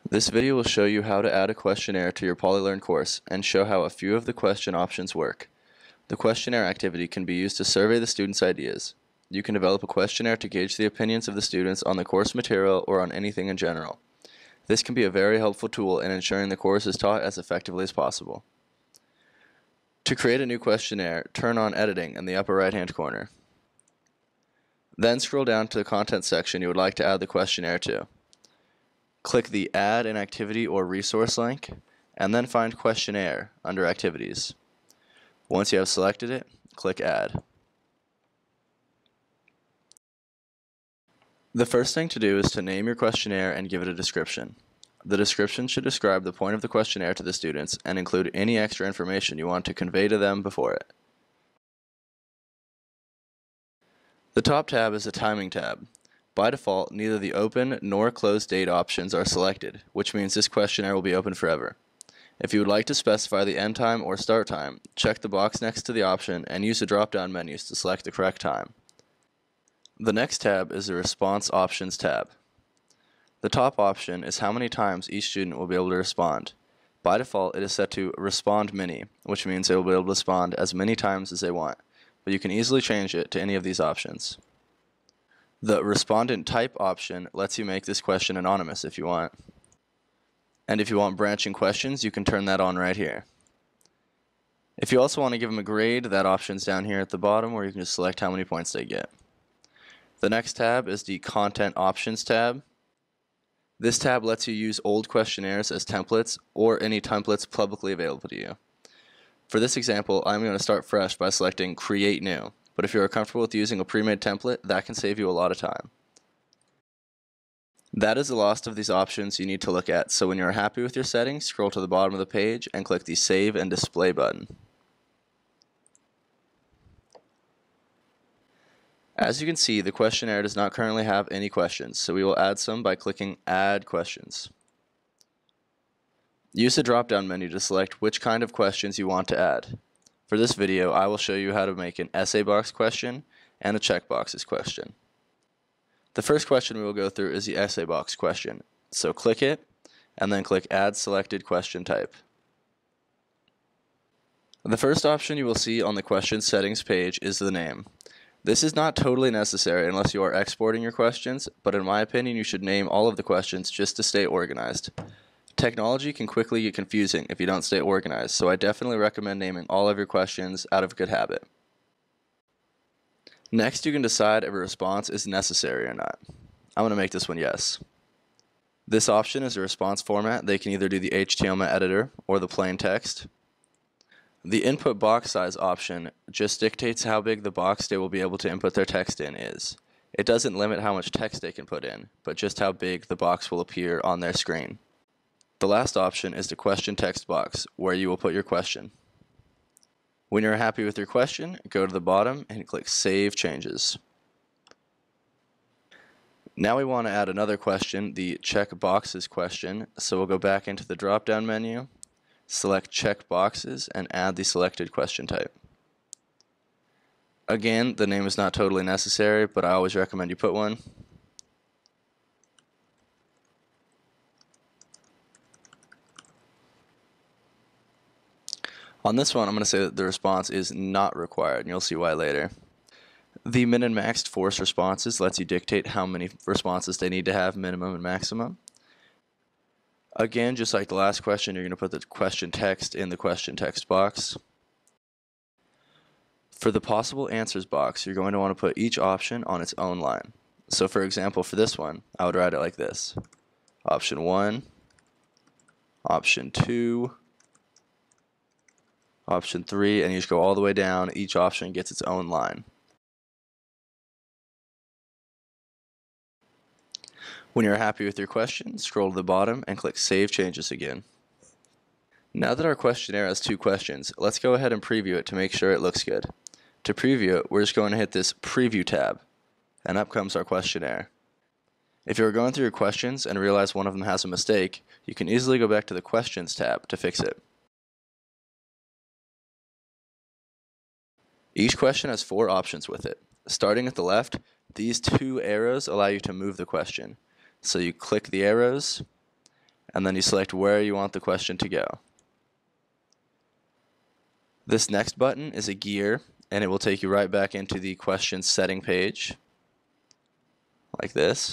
This video will show you how to add a questionnaire to your PolyLearn course and show how a few of the question options work. The questionnaire activity can be used to survey the students' ideas. You can develop a questionnaire to gauge the opinions of the students on the course material or on anything in general. This can be a very helpful tool in ensuring the course is taught as effectively as possible. To create a new questionnaire, turn on Editing in the upper right-hand corner. Then scroll down to the content section you would like to add the questionnaire to. Click the Add an Activity or Resource link, and then find Questionnaire under Activities. Once you have selected it, click Add. The first thing to do is to name your questionnaire and give it a description. The description should describe the point of the questionnaire to the students and include any extra information you want to convey to them before it. The top tab is the Timing tab. By default, neither the open nor close date options are selected, which means this questionnaire will be open forever. If you would like to specify the end time or start time, check the box next to the option and use the drop-down menus to select the correct time. The next tab is the Response Options tab. The top option is how many times each student will be able to respond. By default, it is set to Respond Many, which means they will be able to respond as many times as they want, but you can easily change it to any of these options. The Respondent Type option lets you make this question anonymous if you want. And if you want branching questions, you can turn that on right here. If you also want to give them a grade, that option's down here at the bottom where you can just select how many points they get. The next tab is the Content Options tab. This tab lets you use old questionnaires as templates or any templates publicly available to you. For this example, I'm going to start fresh by selecting Create New. But if you are comfortable with using a pre-made template, that can save you a lot of time. That is the last of these options you need to look at, so when you are happy with your settings, scroll to the bottom of the page and click the Save and Display button. As you can see, the questionnaire does not currently have any questions, so we will add some by clicking Add Questions. Use the drop-down menu to select which kind of questions you want to add. For this video, I will show you how to make an essay box question and a checkboxes question. The first question we will go through is the essay box question. So click it, and then click Add Selected Question Type. The first option you will see on the question settings page is the name. This is not totally necessary unless you are exporting your questions, but in my opinion you should name all of the questions just to stay organized. Technology can quickly get confusing if you don't stay organized, so I definitely recommend naming all of your questions out of good habit. Next, you can decide if a response is necessary or not. I'm going to make this one yes. This option is a response format. They can either do the HTML editor or the plain text. The input box size option just dictates how big the box they will be able to input their text in is. It doesn't limit how much text they can put in, but just how big the box will appear on their screen. The last option is the question text box, where you will put your question. When you're happy with your question, go to the bottom and click Save Changes. Now we want to add another question, the Check Boxes question, so we'll go back into the drop-down menu, select Check Boxes, and add the selected question type. Again, the name is not totally necessary, but I always recommend you put one. On this one, I'm going to say that the response is not required, and you'll see why later. The min and maxed forced responses lets you dictate how many responses they need to have, minimum and maximum. Again, just like the last question, you're going to put the question text in the question text box. For the possible answers box, you're going to want to put each option on its own line. So for example, for this one, I would write it like this. Option 1, Option 2, Option 3, and you just go all the way down. Each option gets its own line. When you're happy with your question, scroll to the bottom and click Save Changes again. Now that our questionnaire has 2 questions, let's go ahead and preview it to make sure it looks good. To preview it, we're just going to hit this Preview tab, and up comes our questionnaire. If you're going through your questions and realize one of them has a mistake, you can easily go back to the Questions tab to fix it. Each question has 4 options with it. Starting at the left, these 2 arrows allow you to move the question. So you click the arrows, and then you select where you want the question to go. This next button is a gear, and it will take you right back into the question setting page, like this.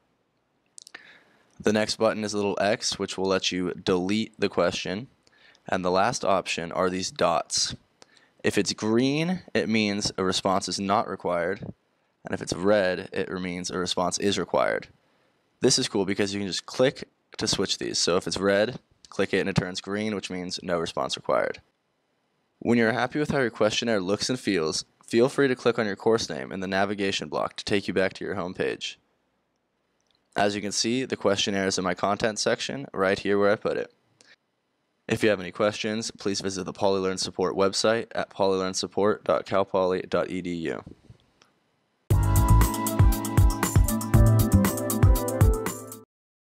The next button is a little X, which will let you delete the question, and the last option are these dots. If it's green, it means a response is not required, and if it's red, it means a response is required. This is cool because you can just click to switch these. So if it's red, click it and it turns green, which means no response required. When you're happy with how your questionnaire looks and feels, feel free to click on your course name in the navigation block to take you back to your home page. As you can see, the questionnaire is in my content section right here where I put it. If you have any questions, please visit the PolyLearn support website at polylearnsupport.calpoly.edu.